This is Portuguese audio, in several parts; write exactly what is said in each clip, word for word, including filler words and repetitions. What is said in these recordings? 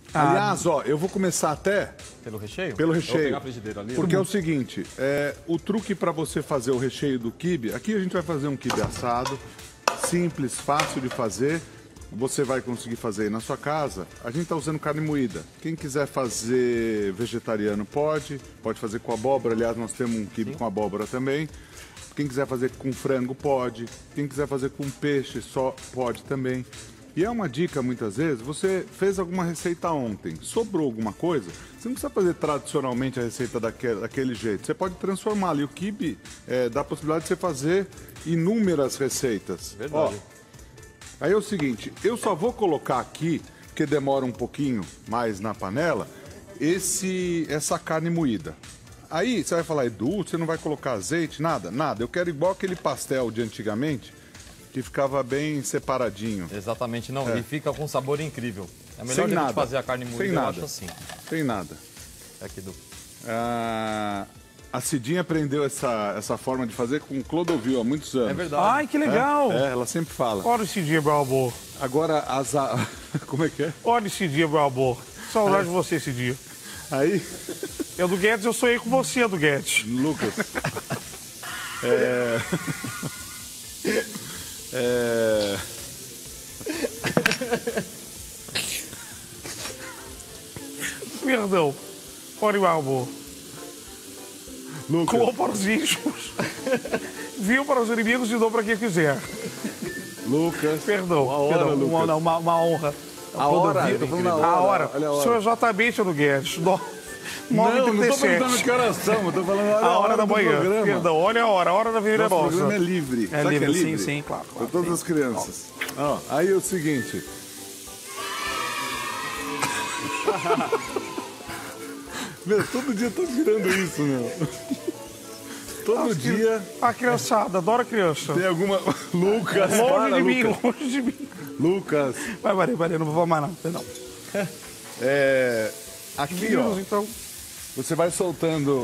Ah, Aliás, ó, eu vou começar até... Pelo recheio? Pelo recheio. Eu vou pegar a frigideira ali. Porque é o seguinte, é, o truque para você fazer o recheio do quibe... Aqui a gente vai fazer um quibe assado, simples, fácil de fazer. Você vai conseguir fazer aí na sua casa. A gente tá usando carne moída. Quem quiser fazer vegetariano pode. Pode fazer com abóbora. Aliás, nós temos um quibe com abóbora também. Quem quiser fazer com frango pode. Quem quiser fazer com peixe só pode também. E é uma dica, muitas vezes, você fez alguma receita ontem, sobrou alguma coisa, você não precisa fazer tradicionalmente a receita daquele, daquele jeito. Você pode transformar ali. O quibe é, dá a possibilidade de você fazer inúmeras receitas. Verdade. Ó, aí é o seguinte, eu só vou colocar aqui, porque demora um pouquinho mais na panela, esse, essa carne moída. Aí você vai falar, Edu, você não vai colocar azeite, nada? Nada, eu quero igual aquele pastel de antigamente, que ficava bem separadinho. Exatamente, não. É. E fica com um sabor incrível. É melhor Sem a gente nada. fazer a carne moída, Sem eu nada. acho assim. Tem nada. É aqui do... Ah, a Cidinha aprendeu essa, essa forma de fazer com Clodovil há muitos anos. É verdade. Ai, que legal. É, ela sempre fala. Olha esse dia, meu amor. Agora, as... a- Como é que é? Olha esse dia, meu amor. Saudade de você esse dia. Aí, Eu do Guedes, eu sonhei com você, do Guedes. Lucas. É... É... Perdão. Olha, meu amor. Lucas, Clô para os íntimos. Viu para os inimigos e dou para quem quiser. Lucas. Perdão. Uma hora, perdão. Lucas. Uma, não, uma, uma honra. A hora, eu tô falando a hora. A hora. Olha a hora. Sou exatamente do Guedes. No- nove e Não, não trinta e tô perguntando sete. que horas são, eu tô falando olha A hora da do manhã. programa. Perdão, olha a hora. A hora da Avenida Nosso Nossa. programa é livre. É Sabe que livre, é livre? sim, sim, claro. Para claro, todas sim. as crianças. Ó, aí é o seguinte. Meu, todo dia eu tô virando isso, meu. Todo dia A criançada, adora criança. tem alguma... Lucas, Longe para, de mim, Lucas. longe de mim. Lucas, Vai, Maria, Maria, não vou falar mais não. Perdão. é... Aqui, Meninos, ó, então. você vai soltando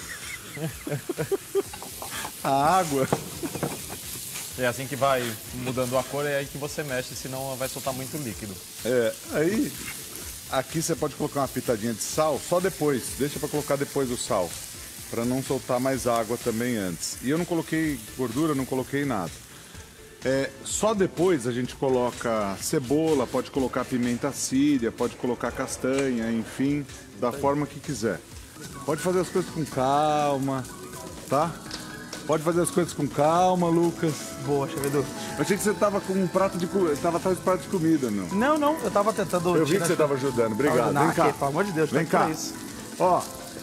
a água. É assim que vai mudando a cor, é aí que você mexe, senão vai soltar muito líquido. É, aí, aqui você pode colocar uma pitadinha de sal, só depois, deixa pra colocar depois o sal, pra não soltar mais água também antes. E eu não coloquei gordura, não coloquei nada. É, só depois a gente coloca cebola, pode colocar pimenta síria, pode colocar castanha, enfim, da forma que quiser. Pode fazer as coisas com calma, tá? Pode fazer as coisas com calma, Lucas. Boa, Chavedu. Eu achei que você tava com um prato de comida, tava atrás de prato de comida, meu. Não, não, eu tava tentando... Eu vi que tirar- você tava ajudando, obrigado. Não, Vem cá. aqui, pelo amor de Deus, Vem tá pra cá. isso. Ó,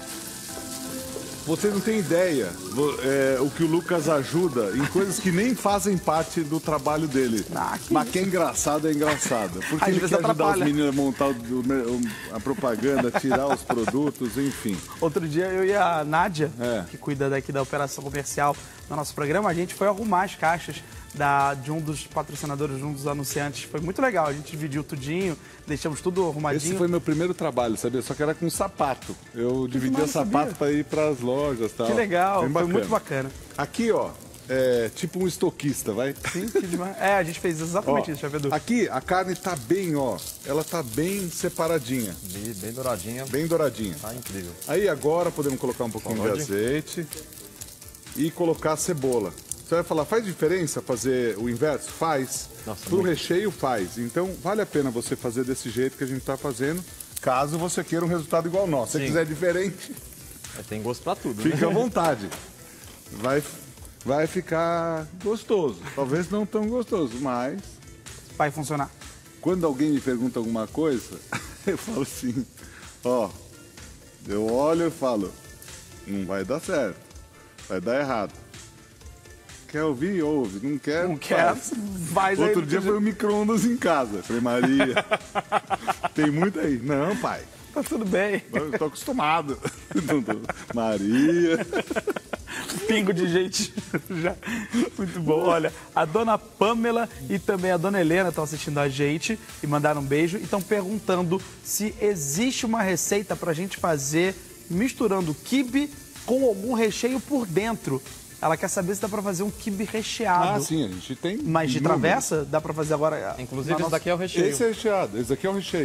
vocês não têm ideia vo- é, o que o Lucas ajuda em coisas que nem fazem parte do trabalho dele. Ah, que Mas que é engraçado, é engraçado. Porque Às ele vezes quer ajudar atrapalha. os meninos a montar o- o- a propaganda, tirar os produtos, enfim. Outro dia eu e a Nádia, É. que cuida daqui da operação comercial do nosso programa, a gente foi arrumar as caixas da, de um dos patrocinadores, de um dos anunciantes. Foi muito legal, a gente dividiu tudinho, deixamos tudo arrumadinho. Esse foi meu primeiro trabalho, sabia? Só que era com sapato. Eu dividia mais, sapato sabia? para ir para as lojas e tal. Que legal, Bem foi muito bacana. Aqui, ó, é tipo um estoquista, vai? Sim, que demais. É, a gente fez exatamente Ó, isso, Chavedu. aqui a carne tá bem, ó, ela tá bem separadinha, Bem, bem douradinha, bem douradinha. tá incrível. Aí agora podemos colocar um pouquinho Pode. de azeite e colocar a cebola. Você vai falar, faz diferença fazer o inverso? Faz. Nossa, Pro muito. recheio faz. Então vale a pena você fazer desse jeito que a gente tá fazendo, caso você queira um resultado igual ao nosso. Se você Sim. quiser diferente, É, tem gosto pra tudo, né? fique à vontade. Vai, vai ficar gostoso. Talvez não tão gostoso, mas Vai funcionar. quando alguém me pergunta alguma coisa, eu falo assim, ó, eu olho e falo, não vai dar certo, vai dar errado. Quer ouvir? Ouve. Não quer? Não quer? faz. Faz aí. Outro dia foi o micro-ondas em casa. Falei, Maria, tem muito aí. Não, pai, Tá tudo bem. eu tô acostumado. Maria. Pingo de gente já. Muito bom. Olha, a dona Pamela e também a dona Helena estão assistindo a gente e mandaram um beijo e estão perguntando se existe uma receita pra gente fazer misturando quibe com algum recheio por dentro. Ela quer saber se dá pra fazer um quibe recheado. Ah, sim, a gente tem. Mas de inúmeros. travessa, dá pra fazer agora. Inclusive, na esse nossa- daqui é o recheio. Esse é recheado, esse aqui é o recheio.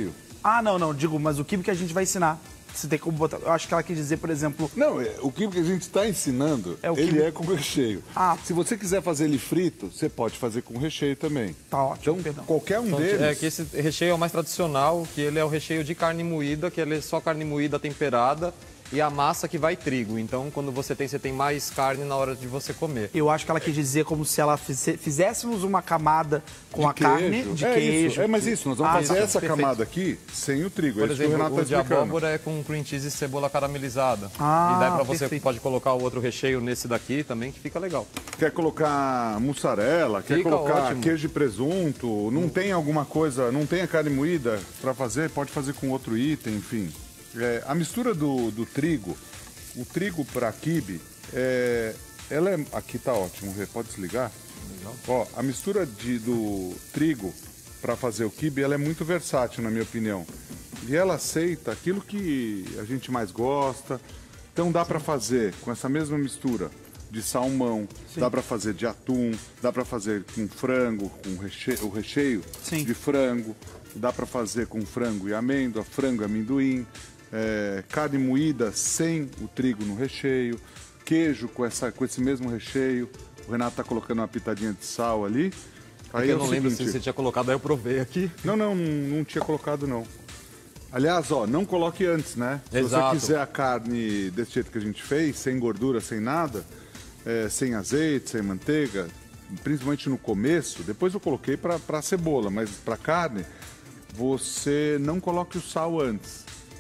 Ah, não, não, digo, mas o quibe que a gente vai ensinar. Você tem como botar. Eu acho que ela quis dizer, por exemplo. Não, é, o quibe que a gente está ensinando, É o ele quibe- é com recheio. Ah. Se você quiser fazer ele frito, você pode fazer com recheio também. Tá ótimo, Então, perdão. qualquer um Então, deles. é que esse recheio é o mais tradicional, que ele é o recheio de carne moída, que ele é só carne moída temperada e a massa que vai trigo. Então, quando você tem, você tem mais carne na hora de você comer. Eu acho que ela quis dizer como se ela fize- fizéssemos uma camada com de a carne de é queijo. Isso. É, mas isso, nós vamos Ah, fazer tá, essa perfeito. camada aqui sem o trigo. Por é isso que o exemplo, Renato o está de explicando. abóbora é com cream cheese e cebola caramelizada. Ah, e daí pra você perfeito. pode colocar o outro recheio nesse daqui também, que fica legal. Quer colocar mussarela, quer Fica colocar ótimo. queijo e presunto, não tem alguma coisa, não tem a carne moída para fazer, pode fazer com outro item, enfim. É, a mistura do, do trigo, o trigo para quibe, é, ela é, aqui tá ótimo, Rê, pode desligar? Ó, a mistura de, do trigo para fazer o quibe, ela é muito versátil, na minha opinião. E ela aceita aquilo que a gente mais gosta. Então dá para fazer com essa mesma mistura de salmão, dá para fazer de atum, dá para fazer com frango, com recheio, o recheio Sim. de frango, dá para fazer com frango e amêndoa, frango e amendoim, é, carne moída sem o trigo no recheio, queijo com, essa, com esse mesmo recheio. O Renato está colocando uma pitadinha de sal ali. Aí eu é o não lembro se seguinte- você tinha colocado, aí eu provei aqui. Não, não, não, não tinha colocado não. Aliás, ó, não coloque antes, né? Se Exato. você quiser a carne desse jeito que a gente fez, sem gordura, sem nada, é, sem azeite, sem manteiga, principalmente no começo, depois eu coloquei para a cebola, mas para carne, você não coloque o sal antes.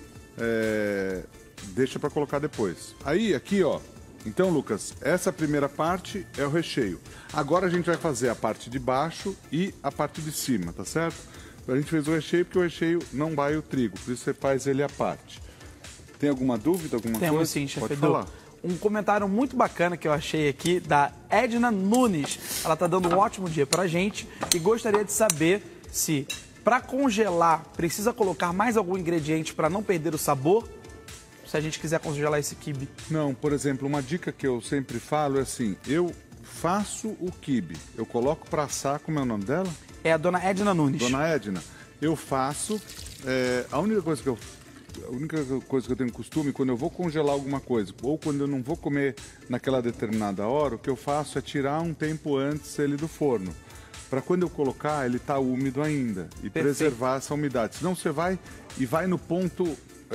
É, deixa para colocar depois. Aí, aqui, ó. Então, Lucas, essa primeira parte é o recheio. Agora a gente vai fazer a parte de baixo e a parte de cima, tá certo? A gente fez o recheio porque o recheio não vai o trigo, por isso você faz ele à parte. Tem alguma dúvida, alguma Temos coisa? sim, chefe Pode Edu. falar. Um comentário muito bacana que eu achei aqui da Edna Nunes. Ela está dando um ótimo dia pra gente e gostaria de saber se, para congelar, precisa colocar mais algum ingrediente para não perder o sabor? Se a gente quiser congelar esse quibe. Não, por exemplo, uma dica que eu sempre falo é assim, eu faço o quibe, eu coloco para assar, como é o nome dela? É a dona Edna Nunes. Dona Edna, eu faço, é, a única coisa que eu a única coisa que eu tenho costume, quando eu vou congelar alguma coisa, ou quando eu não vou comer naquela determinada hora, o que eu faço é tirar um tempo antes ele do forno. Para quando eu colocar, ele tá úmido ainda. E Perfeito. preservar essa umidade. Senão você vai e vai no ponto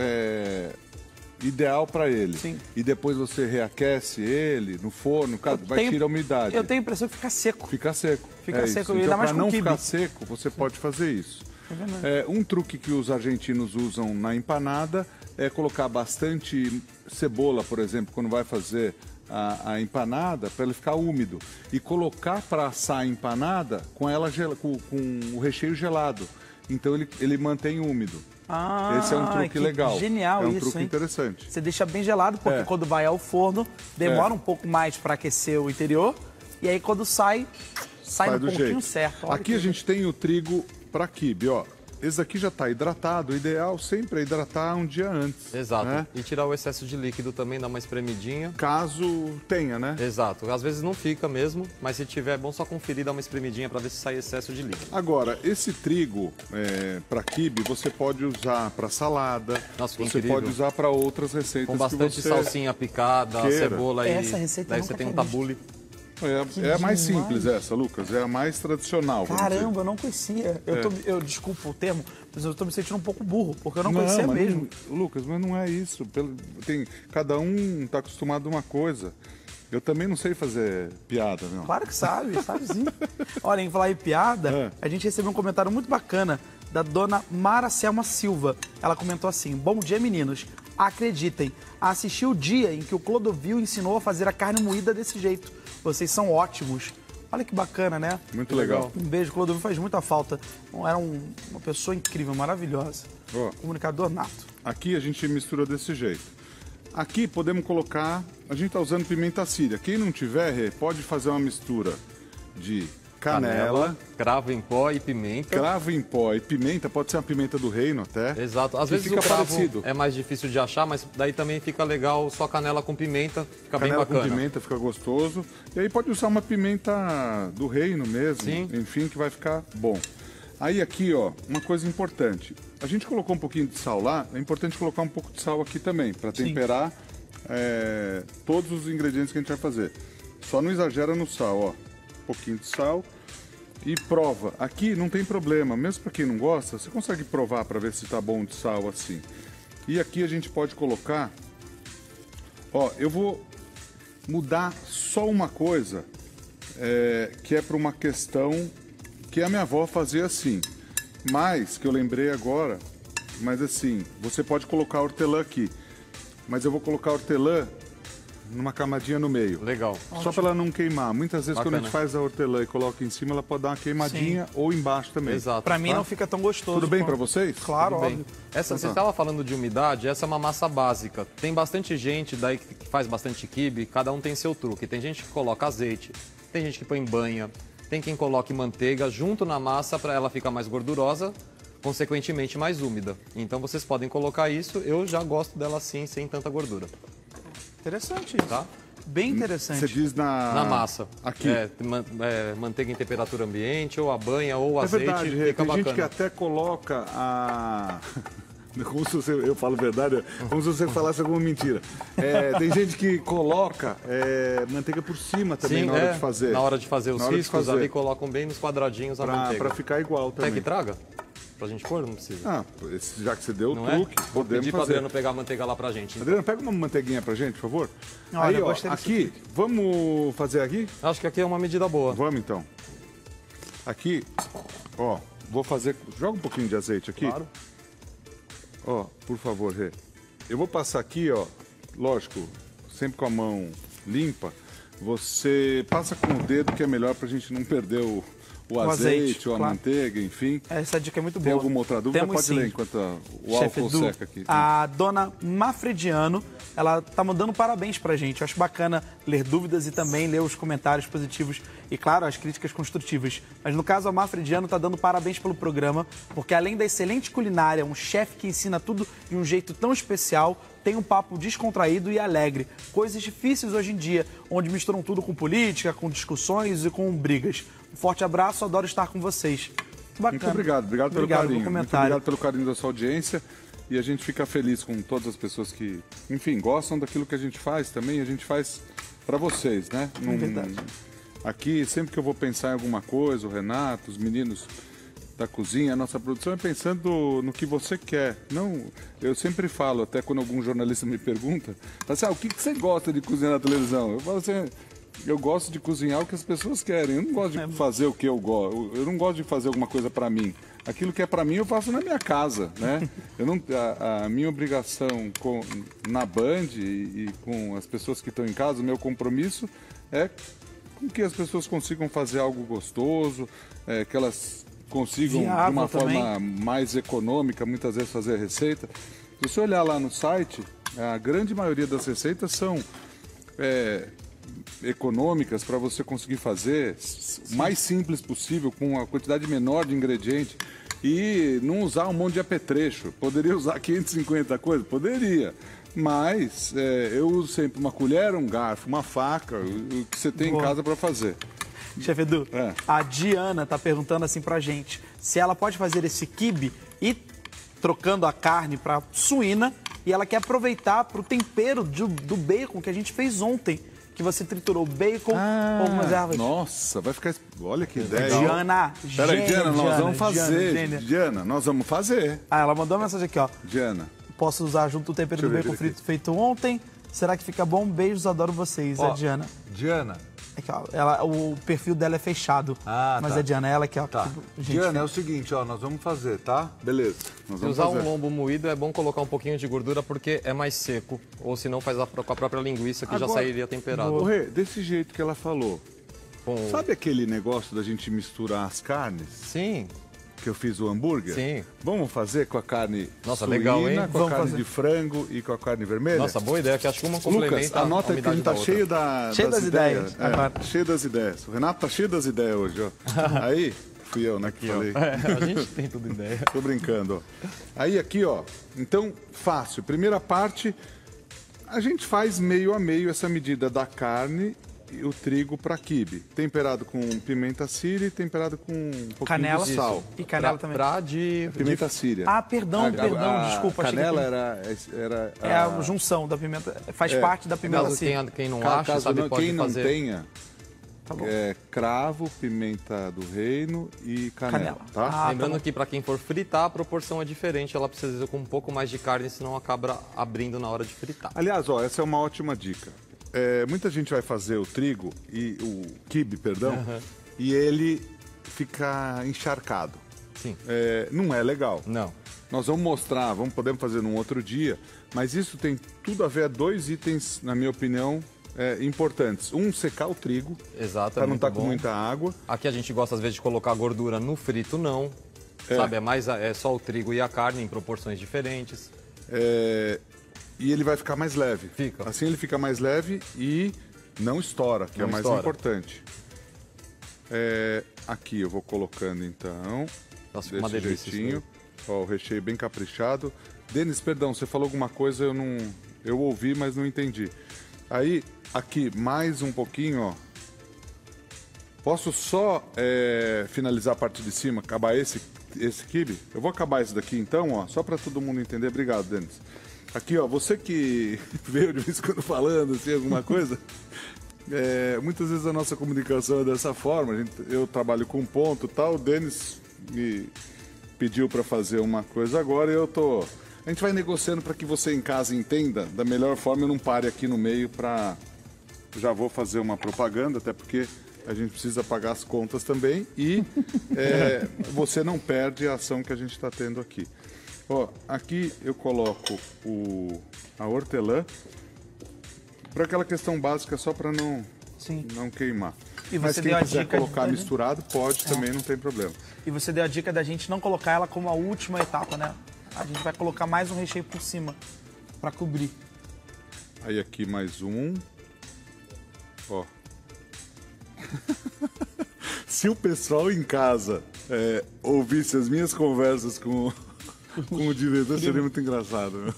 é, ideal para ele. Sim. E depois você reaquece ele no forno, cara, vai tenho- tirar a umidade. Eu tenho a impressão que fica seco. Fica seco. Fica é seco, isso. ainda Então, mais para com não quibe. ficar seco, você pode fazer isso. É, um truque que os argentinos usam na empanada é colocar bastante cebola, por exemplo, quando vai fazer a, a empanada, para ele ficar úmido. E colocar para assar a empanada com, ela gel- com, com o recheio gelado. Então ele, ele mantém úmido. Ah, Esse é um truque que legal. Genial é um isso, truque hein? interessante. Você deixa bem gelado, porque É. quando vai ao forno, demora É. um pouco mais para aquecer o interior. E aí quando sai, sai, Sai no do pontinho jeito. certo. Olha Aqui que a gente tem o trigo para quibe, ó. Esse aqui já está hidratado. O ideal sempre é hidratar um dia antes. Exato. né? E tirar o excesso de líquido também, dar uma espremidinha. Caso tenha, né? Exato. Às vezes não fica mesmo, mas se tiver, é bom só conferir, dar uma espremidinha para ver se sai excesso de líquido. Agora, esse trigo é, para quibe você pode usar para salada, Nossa, que você incrível. pode usar para outras receitas Com bastante que você... salsinha picada, queira. cebola e Essa receita eu daí nunca você tem um tinha visto. tabule. É, é a mais simples essa, Lucas. É a mais tradicional. vamos dizer. Caramba, eu não conhecia. Eu, É. tô, eu desculpa o termo, mas eu tô me sentindo um pouco burro, porque eu não, Não, conhecia mas mesmo. não- Lucas, mas não é isso. Pelo- tem, cada um está acostumado a uma coisa. Eu também não sei fazer piada, não. Claro que sabe, sabe sim. Olha, em falar em piada, É. a gente recebeu um comentário muito bacana da dona Mara Selma Silva. Ela comentou assim: bom dia, meninos. Acreditem, assisti o dia em que o Clodovil ensinou a fazer a carne moída desse jeito. Vocês são ótimos. Olha que bacana, né? Muito legal. Um beijo, Clodovil faz muita falta. Era um- uma pessoa incrível, maravilhosa. Ó. Comunicador nato. Aqui a gente mistura desse jeito. Aqui podemos colocar, a gente está usando pimenta síria. Quem não tiver, Rê, pode fazer uma mistura de canela, cravo em pó e pimenta. cravo em pó e pimenta. Pode ser uma pimenta do reino até. Exato. Às que vezes fica o cravo parecido. é mais difícil de achar, mas daí também fica legal só canela com pimenta, fica Canela bem bacana. com pimenta fica gostoso. E aí pode usar uma pimenta do reino mesmo. Sim. Enfim, que vai ficar bom. Aí aqui, ó, uma coisa importante. A gente colocou um pouquinho de sal lá, é importante colocar um pouco de sal aqui também, para temperar é, todos os ingredientes que a gente vai fazer. Só não exagera no sal, ó. Um pouquinho de sal e prova. Aqui não tem problema, mesmo para quem não gosta, você consegue provar para ver se tá bom de sal assim. E aqui a gente pode colocar, ó, eu vou mudar só uma coisa, é, que é para uma questão que a minha avó fazia assim, mas que eu lembrei agora, mas assim, você pode colocar hortelã aqui, mas eu vou colocar hortelã numa camadinha no meio. Legal. Só para ela não queimar. Muitas vezes Bacana. quando a gente faz a hortelã e coloca em cima, ela pode dar uma queimadinha Sim. ou embaixo também. Exato. Pra mim tá? não fica tão gostoso. Tudo bem quanto... para vocês? Claro, Tudo bem. óbvio. Essa, você estava falando de umidade, essa é uma massa básica. Tem bastante gente daí que faz bastante quibe, cada um tem seu truque. Tem gente que coloca azeite, tem gente que põe banha, tem quem coloque manteiga junto na massa para ela ficar mais gordurosa, consequentemente mais úmida. Então vocês podem colocar isso, eu já gosto dela assim, sem tanta gordura. Interessante isso. Tá? Bem interessante. Você diz na... Na massa. Aqui. É, man, é, manteiga em temperatura ambiente, ou a banha, ou o É azeite, verdade, Rê, fica tem bacana. gente que até coloca a... Como se você, eu falo verdade, como se você falasse alguma mentira. É, tem gente que coloca é, manteiga por cima também Sim, na hora é, de fazer. Na hora de fazer os Na hora de riscos, fazer. ali colocam bem nos quadradinhos a pra, manteiga. pra ficar igual também. Quer que traga? Pra gente pôr? Não precisa. Ah, esse- já que você deu o Não truque, é? Vou podemos pedir pro fazer. Adriano pegar a manteiga lá pra gente. então. Adriano, pega uma manteiguinha pra gente, por favor. Olha, Aí, ó, gostei desse aqui, vamos fazer aqui? Acho que aqui é uma medida boa. Vamos então. Aqui, ó, vou fazer... Joga um pouquinho de azeite aqui. Claro. Ó, por favor, Rê. Eu vou passar aqui, ó, lógico, sempre com a mão limpa. Você passa com o dedo, que é melhor pra gente não perder o, o, O azeite, azeite, ou a claro. manteiga, enfim. Essa dica é muito Tem boa. alguma outra dúvida? Temos Pode sim. ler enquanto a- o Chefe álcool Edu, seca aqui. a dona Mafrediano, ela tá mandando parabéns pra gente. Eu acho bacana ler dúvidas e também ler os comentários positivos e, claro, as críticas construtivas. Mas no caso, a Mafrediano tá dando parabéns pelo programa, porque além da excelente culinária, um chefe que ensina tudo de um jeito tão especial, tem um papo descontraído e alegre. Coisas difíceis hoje em dia, onde misturam tudo com política, com discussões e com brigas. Um forte abraço, adoro estar com vocês. Muito bacana. Muito obrigado, obrigado pelo Obrigado pelo carinho. Muito comentário. obrigado pelo carinho da sua audiência. E a gente fica feliz com todas as pessoas que, enfim, gostam daquilo que a gente faz também. A gente faz para vocês, né? Num- verdade. Aqui, sempre que eu vou pensar em alguma coisa, o Renato, os meninos da cozinha, a nossa produção é pensando no que você quer. Não, eu sempre falo, até quando algum jornalista me pergunta, fala assim, ah, o que que você gosta de cozinhar na televisão? Eu falo assim, eu gosto de cozinhar o que as pessoas querem. Eu não gosto de fazer o que eu gosto. Eu não gosto de fazer alguma coisa para mim. Aquilo que é para mim eu faço na minha casa, né? Eu não, a, a minha obrigação com, na Band e, e com as pessoas que estão em casa, o meu compromisso é com que as pessoas consigam fazer algo gostoso, é, que elas consigam Viável de uma também. forma mais econômica, muitas vezes fazer a receita. Se você olhar lá no site, a grande maioria das receitas são é, econômicas para você conseguir fazer o mais simples possível, com a quantidade menor de ingrediente e não usar um monte de apetrecho. Poderia usar quinhentas e cinquenta coisas? Poderia. Mas é, eu uso sempre uma colher, um garfo, uma faca, o, o que você tem Boa. em casa para fazer. Chefe Edu, É. a Diana tá perguntando assim pra gente se ela pode fazer esse quibe e trocando a carne pra suína e ela quer aproveitar pro tempero do, do bacon que a gente fez ontem, que você triturou bacon, algumas ervas. Nossa, vai ficar... Olha que ideia. Diana, Peraí, gênia, Diana, nós vamos Diana, fazer. gênia. Diana, nós vamos fazer. Ah, ela mandou uma mensagem aqui, ó. Diana. Posso usar junto o tempero Deixa eu do ver bacon aqui. frito feito ontem? Será que fica bom? Beijos, adoro vocês. É Ó, a Diana. Diana. Aqui, ó, ela, o perfil dela é fechado. Ah, mas tá. é Diana, ela aqui, ó. Tá. que- gente, Diana, é o seguinte, ó, nós vamos fazer, tá? Beleza. Nós Se vamos usar fazer. um lombo moído é bom colocar um pouquinho de gordura porque é mais seco. Ou se não faz a, com a própria linguiça que já Agora- sairia temperado. Ô, Rê, desse jeito que ela falou, Com... sabe aquele negócio da gente misturar as carnes Sim, que eu fiz o hambúrguer? Sim. Vamos fazer com a carne Nossa, suína, legal, hein? com a Vamos carne fazer. de frango e com a carne vermelha? nossa, boa ideia, que acho que uma complementa Lucas, anota a aí que a umidade gente da tá outra. cheio, da, Cheio das ideias, É, agora. cheio das ideias. O Renato tá cheio das ideias hoje, ó. Aí, fui eu, né, que falei. É, a gente tem tudo ideia. Tô brincando, ó. Aí aqui, ó. Então, fácil. Primeira parte, a gente faz meio a meio essa medida da carne o trigo para quibe. Temperado com pimenta síria e temperado com um pouquinho Canela. de sal. E canela pra, também. pra de, Pimenta síria. Ah, perdão, A- perdão, a desculpa. achei que Canela era... era, era É a junção da pimenta, faz parte da pimenta Caso síria. tenha, quem não Ca- acha, caso sabe, não- pode quem não fazer. tenha, Tá bom. é, cravo, pimenta do reino e canela, Canela. tá? Ah, Lembrando tá bom. que para quem for fritar, a proporção é diferente. Ela precisa ir com um pouco mais de carne, senão acaba abrindo na hora de fritar. Aliás, ó, essa é uma ótima dica. É, muita gente vai fazer o trigo e o quibe, perdão, e ele fica encharcado. Sim. É, não é legal. Não. Nós vamos mostrar, vamos podemos fazer num outro dia, mas isso tem tudo a ver a dois itens, na minha opinião, é, importantes. Um, secar o trigo, Exato, para é não muito estar com bom. muita água. Aqui a gente gosta às vezes de colocar gordura no frito, não. Sabe, é mais a- é só o trigo e a carne em proporções diferentes. É, e ele vai ficar mais leve. Fica. Assim ele fica mais leve e não estoura, que Não é o mais estoura. importante. É, aqui eu vou colocando então, Nossa, fica uma desse delícia isso jeitinho. Ó, o recheio bem caprichado. Denis, perdão, você falou alguma coisa, eu não, eu ouvi, mas não entendi. Aí, aqui, mais um pouquinho, ó. Posso só é, finalizar a parte de cima, acabar esse, esse quibe? Eu vou acabar esse daqui então, ó, só para todo mundo entender. Obrigado, Denis. Aqui, ó, você que veio de vez em quando falando assim, alguma coisa, é, muitas vezes a nossa comunicação é dessa forma. A gente, eu trabalho com ponto e tal, o Denis me pediu para fazer uma coisa agora e eu tô... A gente vai negociando para que você em casa entenda da melhor forma e não pare aqui no meio para... Já vou fazer uma propaganda, até porque a gente precisa pagar as contas também e é, você não perde a ação que a gente está tendo aqui. Ó, aqui eu coloco o, a hortelã para aquela questão básica, só para não, Sim. não queimar. E Mas você quem deu a quiser dica colocar de- misturado, pode também, não tem problema. E você deu a dica da gente não colocar ela como a última etapa, né? A gente vai colocar mais um recheio por cima para cobrir. Aí aqui mais um. Ó. Se o pessoal em casa é, ouvisse as minhas conversas com, com o diretor, seria muito engraçado. Meu.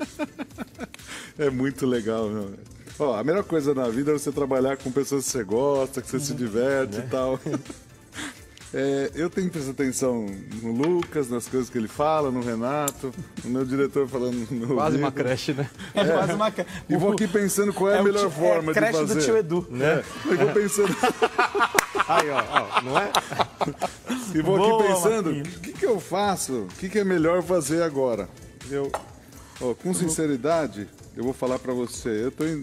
É muito legal, meu. Ó, a melhor coisa na vida é você trabalhar com pessoas que você gosta, que você se diverte e tal. É, eu tenho que prestar atenção no Lucas, nas coisas que ele fala, no Renato, no meu diretor falando no meu Quase uma ouvido. creche, né? É, quase uma... E vou aqui pensando qual é, a o melhor tio- forma é a de creche fazer. do tio Edu. Né? Eu vou pensando. Aí, ó, ó, não é? E vou Boa, aqui pensando, o Marquinhos. que, que eu faço? O que, que é melhor fazer agora? Eu, ó, com sinceridade, eu vou falar pra você. Eu tô em...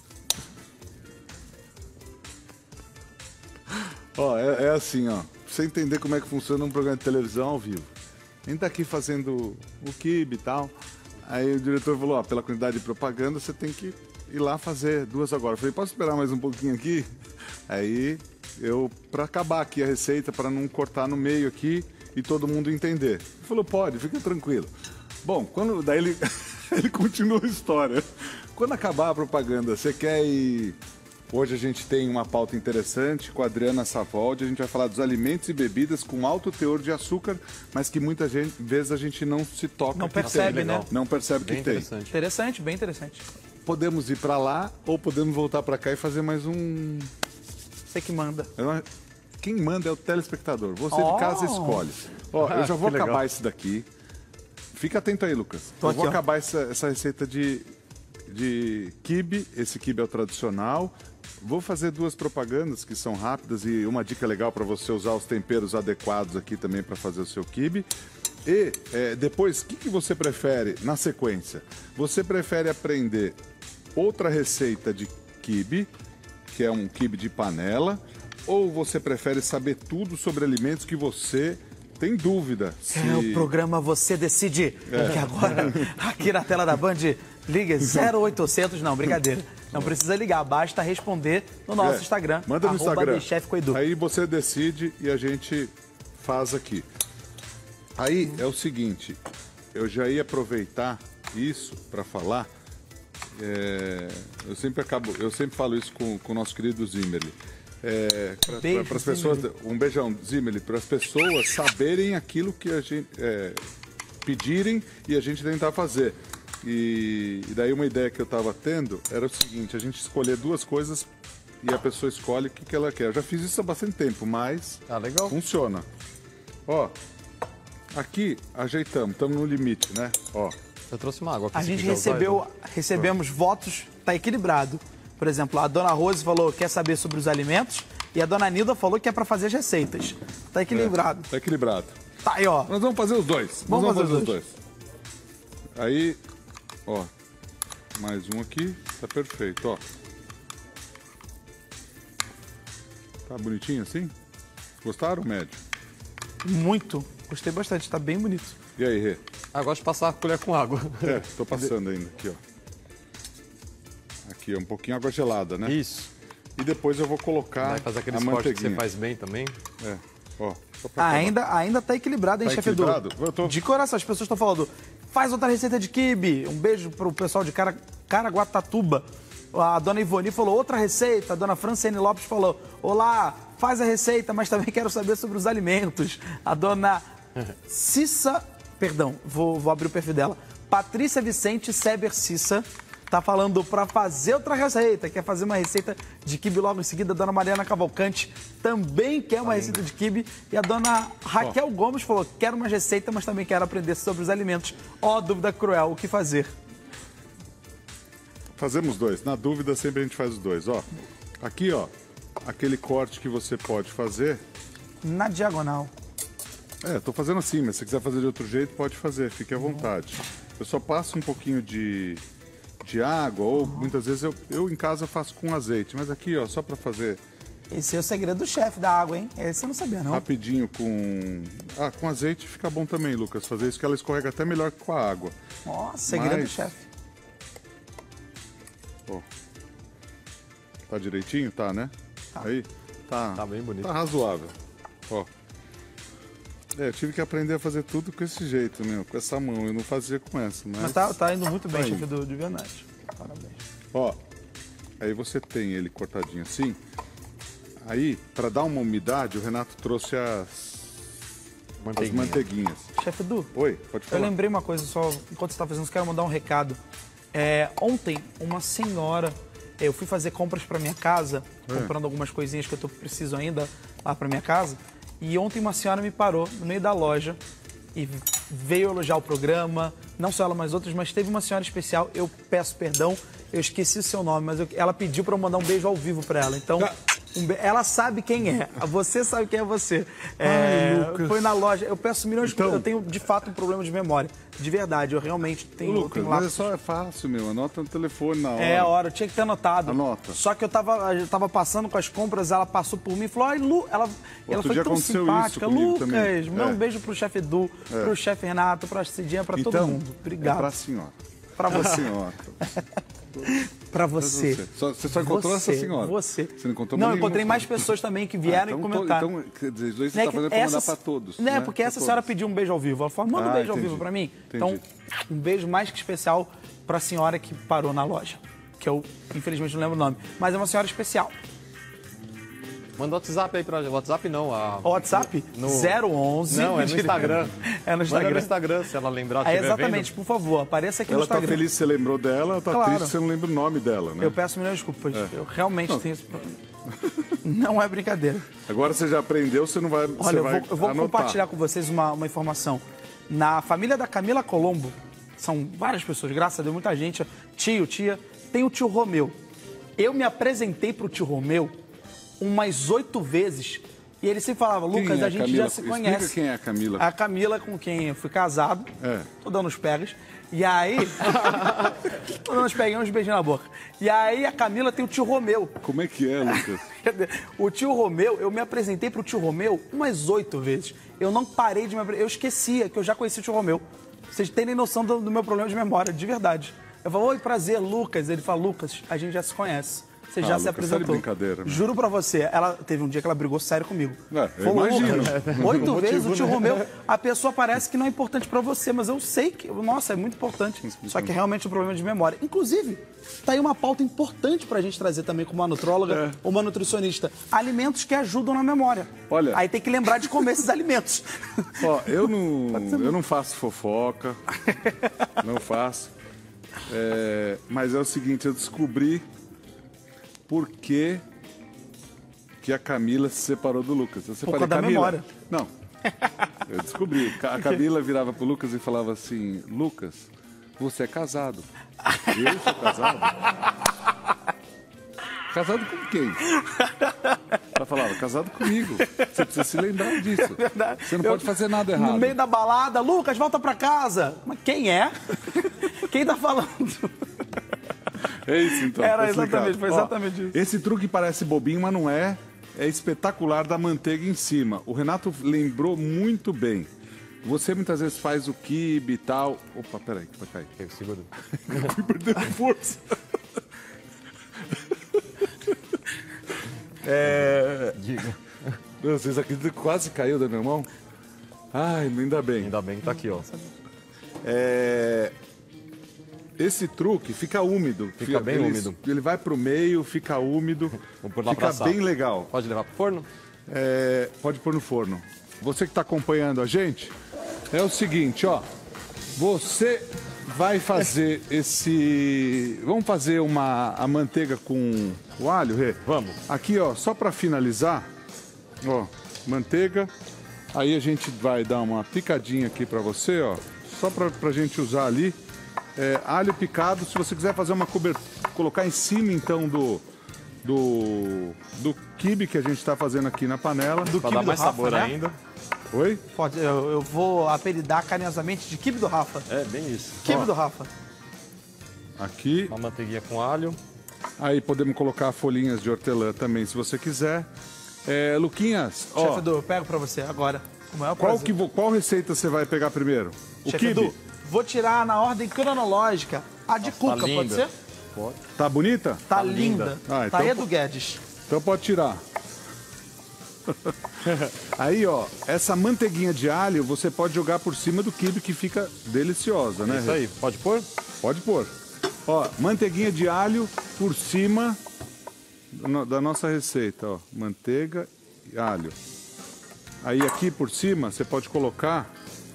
Ó, é, é assim, ó. Pra você entender como é que funciona um programa de televisão ao vivo. A gente tá aqui fazendo o quibe e tal. Aí o diretor falou, ó, pela quantidade de propaganda, você tem que ir lá fazer duas agora. Eu falei, posso esperar mais um pouquinho aqui? Aí eu, pra acabar aqui a receita, pra não cortar no meio aqui e todo mundo entender. Ele falou, pode, fica tranquilo. Bom, quando daí ele, ele continua a história. Quando acabar a propaganda, você quer ir... Hoje a gente tem uma pauta interessante com a Adriana Savoldi. A gente vai falar dos alimentos e bebidas com alto teor de açúcar, mas que muitas gente- vezes a gente não se toca. Não que percebe, tem. né? Não percebe Bem que tem. interessante. Interessante, bem interessante. Podemos ir pra lá ou podemos voltar pra cá e fazer mais um... Você que manda. Eu não- Quem manda é o telespectador. Você Oh. de casa escolhe. Ó, eu já vou Que legal. acabar esse daqui. Fica atento aí, Lucas. Tô eu aqui, vou ó. acabar essa, essa receita de, de quibe. Esse quibe é o tradicional. Vou fazer duas propagandas que são rápidas e uma dica legal para você usar os temperos adequados aqui também para fazer o seu quibe. E é, depois, o que, que você prefere na sequência? Você prefere aprender outra receita de quibe, que é um quibe de panela, ou você prefere saber tudo sobre alimentos que você tem dúvida? Se... É o programa Você Decide, que agora, aqui na tela da Band, liga zero oitocentos, não, brincadeira. Não precisa ligar, basta responder no nosso É, Instagram, manda no arroba Instagram. TheChef com Edu. Aí você decide e a gente faz aqui. Aí é o seguinte, eu já ia aproveitar isso para falar. é, eu sempre acabo, eu sempre falo isso com, com o nosso querido Zimmerli. É, Beijo, para as pessoas, um beijão, Zimmerli, para as pessoas saberem aquilo que a gente é, pedirem e a gente tentar fazer. E, e daí uma ideia que eu estava tendo era o seguinte, a gente escolher duas coisas e a pessoa escolhe o que, que ela quer. Eu já fiz isso há bastante tempo, mas Ah, legal. funciona. Ó, aqui ajeitamos, estamos no limite, né? Ó, Eu trouxe uma água aqui. A se gente quiser usar, recebeu, Edu. recebemos votos, tá equilibrado. Por exemplo, a dona Rose falou que quer saber sobre os alimentos e a dona Nilda falou que é para fazer as receitas. Tá equilibrado. tá equilibrado. Tá aí, ó. Nós vamos fazer os dois. Nós Vamos vamos fazer fazer, os os dois. Aí, ó, mais um aqui, tá perfeito, ó. Tá bonitinho assim? Gostaram, médio? Muito. Gostei bastante, tá bem bonito. E aí, Rê? Ah, eu gosto de passar a colher com água. É, tô passando ainda aqui, ó. Aqui, ó, um pouquinho água gelada, né? Isso. E depois eu vou colocar Vai fazer aquele a esporte que manteiguinha. você faz bem também. É, ó. Só pra Ah, acabar. ainda, ainda tá equilibrado, hein, Tá chefe Edu? equilibrado? Eu tô- De coração, as pessoas estão falando, faz outra receita de quibe. Um beijo pro pessoal de Cara, Caraguatatuba. A dona Ivone falou outra receita. A dona Franciane Lopes falou, olá, faz a receita, mas também quero saber sobre os alimentos. A dona Cissa, perdão, vou, vou abrir o perfil dela. Patrícia Vicente Seber Cissa tá falando para fazer outra receita, quer fazer uma receita de quibe logo em seguida. A dona Mariana Cavalcante também quer uma receita de quibe. E a dona Raquel Gomes falou, quero uma receita, mas também quero aprender sobre os alimentos. Ó, dúvida cruel, o que fazer? Fazemos dois. Na dúvida, sempre a gente faz os dois, ó. Aqui, ó, aquele corte que você pode fazer. Na diagonal. É, tô fazendo assim, mas se você quiser fazer de outro jeito, pode fazer, fique à vontade. Eu só passo um pouquinho de, de água, ou muitas vezes eu, eu em casa faço com azeite, mas aqui, ó, só para fazer Esse é o segredo do chefe da água, hein? Esse eu não sabia, não. rapidinho com... Ah, com azeite fica bom também, Lucas, fazer isso que ela escorrega até melhor que com a água. Ó, segredo do Mas- chefe. Ó. Tá direitinho? Tá, né? Aí? Tá. Tá bem bonito. Tá razoável. Ó. É, eu tive que aprender a fazer tudo com esse jeito, meu, com essa mão. Eu não fazia com essa, mas... Mas tá, tá indo muito bem, Tá chefe indo. do, de verdade. Parabéns. Ó, aí você tem ele cortadinho assim. Aí, para dar uma umidade, o Renato trouxe as, as Manteiguinha. manteiguinhas. Chefe Edu, Oi, pode eu falar. lembrei uma coisa só, enquanto você tá fazendo isso, quero mandar um recado. É, ontem, uma senhora, eu fui fazer compras para minha casa, comprando algumas coisinhas que eu tô, preciso ainda lá para minha casa, e ontem uma senhora me parou no meio da loja e veio elogiar o programa, não só ela, mas outros, mas teve uma senhora especial, eu peço perdão, eu esqueci o seu nome, mas eu- ela pediu para eu mandar um beijo ao vivo para ela, então... um be- ela sabe quem é, você sabe quem é você. É, Lucas. foi na loja, eu peço milhões de Então- eu tenho de fato um problema de memória, de verdade, eu realmente Ô, tenho, Lucas, tenho mas é lápis. só é fácil, meu. Anota no telefone na hora. É a hora, eu tinha que ter anotado. Anota. Só que eu tava, eu tava passando com as compras, ela passou por mim e falou: ai, Lu, ela, ela foi dia tão aconteceu simpática. isso comigo Lucas, também. manda É. um beijo pro chefe Edu, pro chefe Renato, pra Cidinha, pra Então, todo mundo. é Obrigado. pra senhora. Pra Pra você. senhora. Pra Pra você. você. Só- você só encontrou Você, essa senhora? Você. Você não encontrou Não, eu mais encontrei nenhuma? mais pessoas também que vieram então, e to- comentaram. Então, quer dizer, isso aí você Né, tá que fazendo pra mandar essa- pra todos. Né, né? porque Pra essa senhora todos. pediu um beijo ao vivo. Ela falou, manda um Ah, beijo ao entendi. vivo pra mim. Entendi. Então, um beijo mais que especial pra senhora que parou na loja. Que eu, infelizmente, não lembro o nome. Mas é uma senhora especial. Manda o WhatsApp aí pra gente. WhatsApp não, a... O WhatsApp No- zero onze. Não, é no Instagram. É no Manda Instagram. no Instagram, se ela lembrar, É, estiver exatamente, por favor, apareça aqui no Ela tá Instagram. feliz que você lembrou dela, ela tá Claro. triste que você não lembra o nome dela, né? Eu peço milhões de desculpas. Eu realmente tenho esse problema. Não é brincadeira. Agora você já aprendeu, você não vai. você Olha, eu vai vou, eu vou anotar. compartilhar com vocês uma, uma informação. Na família da Camila Colombo, são várias pessoas, graças a Deus, muita gente, tio, tia, tem o tio Romeu. Eu me apresentei pro tio Romeu umas oito vezes e ele sempre falava, Quem Lucas, é a gente Camila? já se Explica conhece. quem é a Camila. A Camila com quem eu fui casado, É. tô dando os pegas, e aí... tô dando os peguinhos, uns beijinhos na boca. E aí a Camila tem o tio Romeu. Como é que é, Lucas? O tio Romeu, eu me apresentei pro tio Romeu umas oito vezes. Eu não parei de me apresentar. Eu esquecia que eu já conheci o tio Romeu. Vocês têm nem noção do, do meu problema de memória, de verdade. Eu falo, oi, prazer, Lucas. Ele fala, Lucas, a gente já se conhece. Você já Ah, se Lucas, apresentou. tá de brincadeira, meu. Juro pra você, ela teve um dia que ela brigou sério comigo. É, eu Falou, imagino. Lucas, O oito motivo, vezes o tio né? Romeu, a pessoa parece que não é importante pra você, mas eu sei que, nossa, é muito importante. Só que é realmente um problema de memória. Inclusive, tá aí uma pauta importante pra gente trazer também como uma nutróloga É. ou uma nutricionista. Alimentos que ajudam na memória. Olha- Aí tem que lembrar de comer esses alimentos. Ó, eu não, eu não faço fofoca, não faço. É, mas é o seguinte, eu descobri por que que a Camila se separou do Lucas. Você Por falei, conta da Camila. memória. Não. Eu descobri. A Camila virava pro Lucas e falava assim: Lucas, você é casado. Eu sou casado? Casado com quem? Ela falava, casado comigo. Você precisa se lembrar disso. Você não Eu- pode fazer nada errado. No meio da balada, Lucas, volta pra casa. Mas quem é? Quem tá falando? É isso, então. Era tá explicado. exatamente, foi Ó, exatamente isso. Esse truque parece bobinho, mas não é. É espetacular da manteiga em cima. O Renato lembrou muito bem. Você muitas vezes faz o quibe e tal. Opa, peraí, que vai cair. Segura. Fui perdendo força. É... Diga. Meu, vocês acreditam que quase caiu da minha mão? Ai, ainda bem. Ainda bem que tá aqui, ó. É... Esse truque fica úmido. Fica bem ele, úmido. Ele vai pro meio, fica úmido. Vamos pôr lá Fica pra assar. bem legal. Pode levar pro forno? É, pode pôr no forno. Você que está acompanhando a gente, é o seguinte, ó. Você vai fazer esse... Vamos fazer uma a manteiga com o alho, Rê? Vamos. Aqui, ó, só para finalizar, ó, manteiga. Aí a gente vai dar uma picadinha aqui para você, ó. Só para a gente usar ali. É, alho picado, se você quiser fazer uma cobertura, colocar em cima, então, do... Do, do quibe que a gente está fazendo aqui na panela. Do Pra quibe dar do mais Rafa, sabor né? ainda. Oi? Pode, eu, eu vou apelidar carinhosamente de quibe do Rafa. É, bem isso. Quibe Ó. do Rafa. Aqui. Uma manteiguinha com alho. Aí podemos colocar folhinhas de hortelã também, se você quiser. É, Luquinhas, ó, Chefe Edu, eu pego pra você agora. O maior qual, prazer. que, vo- qual receita você vai pegar primeiro? O Chefe quibe? Edu, vou tirar na ordem cronológica. A de cuca, pode linda. ser? Tá bonita? Tá, Tá linda. linda. Ah, Tá então- Edu Guedes. Então pode tirar. Aí, ó, essa manteiguinha de alho você pode jogar por cima do quibe que fica deliciosa, né? Isso aí. Pode pôr? Pode pôr. Ó, manteiguinha de alho por cima no- da nossa receita, ó. Manteiga e alho. Aí aqui por cima você pode colocar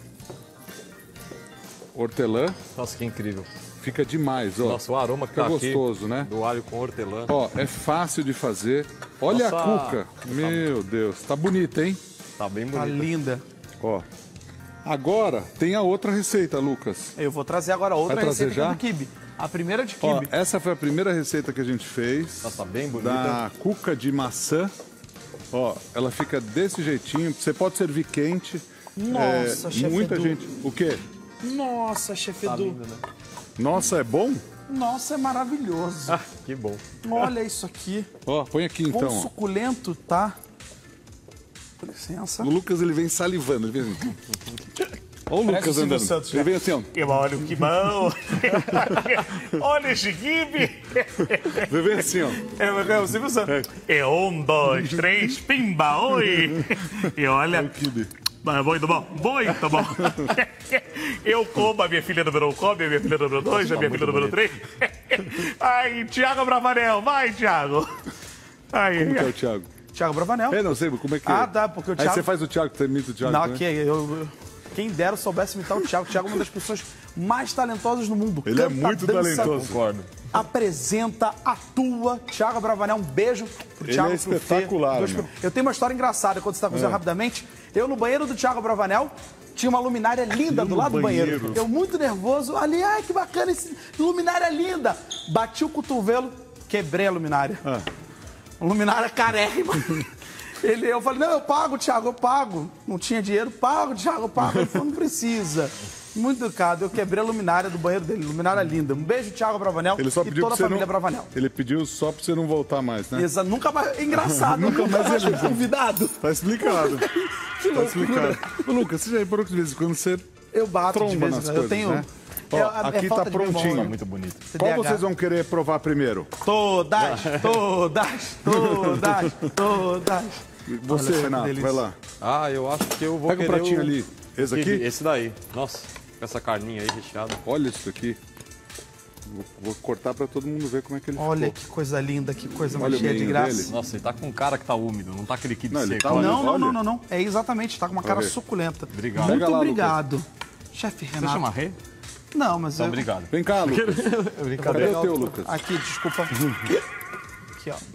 hortelã. Nossa, que incrível. Fica demais, ó. Nossa, o aroma que Fica tá gostoso, aqui, né? do alho com hortelã. Ó, é fácil de fazer. Olha Nossa. a cuca. Meu Deus, tá bonita, hein? Tá bem Tá bonito. linda. Ó. Agora tem a outra receita, Lucas. Eu vou trazer agora outra Vai trazer receita já? aqui do quibe. A primeira de Ó, quibe. essa foi a primeira receita que a gente fez. Nossa, bem bonita. Da cuca de maçã. Ó, ela fica desse jeitinho. Você pode servir quente. Nossa, É, chefe muita Edu. gente. O quê? Nossa, chefe Tá Edu. lindo, né? Nossa, é bom? Nossa, é maravilhoso. Ah, que bom. Olha isso aqui. Ó, põe aqui Quão então. Ó. suculento, tá? Com licença. O Lucas ele vem salivando. Ele vem assim. Ó o Lucas o Silvio andando. Santos, ele né? vem assim, ó. Eu olho que bom. Olha esse quibe. Ele vem assim, ó. É, é o Silvio Santos. É um, dois, três, pimba, oi. E olha, Quibe. mas muito bom, muito bom. Eu como, a minha filha número um come, a minha filha número dois, a minha filha número três. Ai, Thiago Bravanel, vai, Thiago. Ai, Como que é ai. o Thiago? Thiago Bravanel. É, não sei, como é que é? Ah, tá, porque o Aí Thiago... você faz o Thiago, você imita o Thiago, Não, né? que eu, eu- quem dera soubesse imitar o Thiago. O Thiago é uma das pessoas mais talentosas do mundo. Ele é Canta, muito dança, talentoso. Concordo. Apresenta, atua. Thiago Bravanel, um beijo pro Ele Thiago. é pro Fê. espetacular, Dois- meu. Eu tenho uma história engraçada quando você está cozinhando rapidamente. Eu no banheiro do Thiago Bravanel tinha uma luminária linda do no lado do banheiro. banheiro. Eu muito nervoso, ali, ai que bacana, esse luminária linda. Bati o cotovelo, quebrei a luminária. Ah. Luminária carérrima. Ele, eu falei, não, eu pago, Thiago, eu pago. Não tinha dinheiro, pago, Thiago, eu pago. Ele falou, não precisa. Muito educado. Eu quebrei a luminária do banheiro dele, luminária linda. Um beijo, Thiago Bravanel Ele só e pediu toda pra a você família não... Bravanel. Ele pediu só pra você não voltar mais, né? Exa, nunca mais... Engraçado, Nunca nunca, mais mais ele- fui convidado. Tá explicado. Que Tá loucura. explicado. Ô, Lucas, você já reparou que de vez em quando você Eu bato de tromba vez em nas quando. coisas, Eu tenho... né? Ó, é- é aqui tá falta de memória. prontinho. Muito bonito. Qual T D A H. vocês vão querer provar primeiro? Todas, todas, todas, todas. Você, Olha só que Renato, delícia. vai lá. Ah, eu acho que eu vou Pega o querer pratinho o... ali. Esse aqui? quibe, Esse daí. Nossa, com essa carninha aí recheada. Olha isso aqui. Vou, vou cortar pra todo mundo ver como é que ele Olha ficou. que coisa linda, que coisa Olha mais o cheia de meinho graça. dele. Nossa, ele tá com cara que tá úmido, não tá aquele quibe Não, ele seco. tá- Olha. Não, não, Olha. não, não, não. É exatamente, tá com uma cara ver. suculenta. Obrigado. Muito Pega lá, obrigado. Chefe Você Renato. chama Rê? Não, mas Então, eu... obrigado. Vem cá, Lucas. Cadê Brincadeira. o teu, Lucas? Aqui, desculpa. Aqui, ó.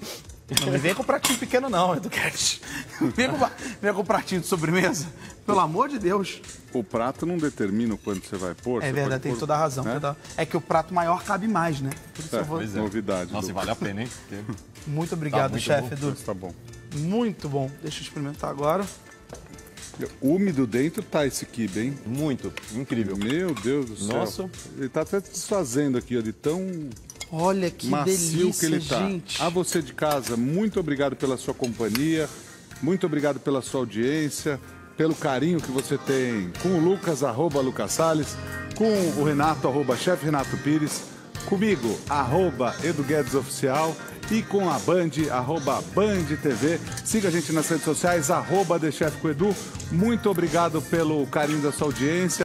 Não me vem com pratinho pequeno não, Eduquete. Vem com, vem com pratinho de sobremesa. Pelo amor de Deus. O prato não determina o quanto você vai pôr. É você verdade, pode tem pôr, toda a razão. né? Toda... É que o prato maior cabe mais, né? Por isso É, eu vou... Pois é. Novidade. Nossa, e Edu. vale a pena, hein? Porque- Muito obrigado, muito chefe bom. Edu. Tá bom. Muito bom. Deixa eu experimentar agora. Úmido dentro tá esse quibe, hein? Muito, incrível. Meu Deus do céu. Nossa. Ele tá até desfazendo aqui, ó, de tão Olha que macio delícia, que ele tá. gente. A você de casa, muito obrigado pela sua companhia, muito obrigado pela sua audiência, pelo carinho que você tem com o Lucas, arroba Lucas Salles, com o Renato, arroba chefe Renato Pires, comigo, arroba Edu Guedes Oficial, e com a Band, arroba Band T V. Siga a gente nas redes sociais, arroba The Chef com Edu. Muito obrigado pelo carinho da sua audiência.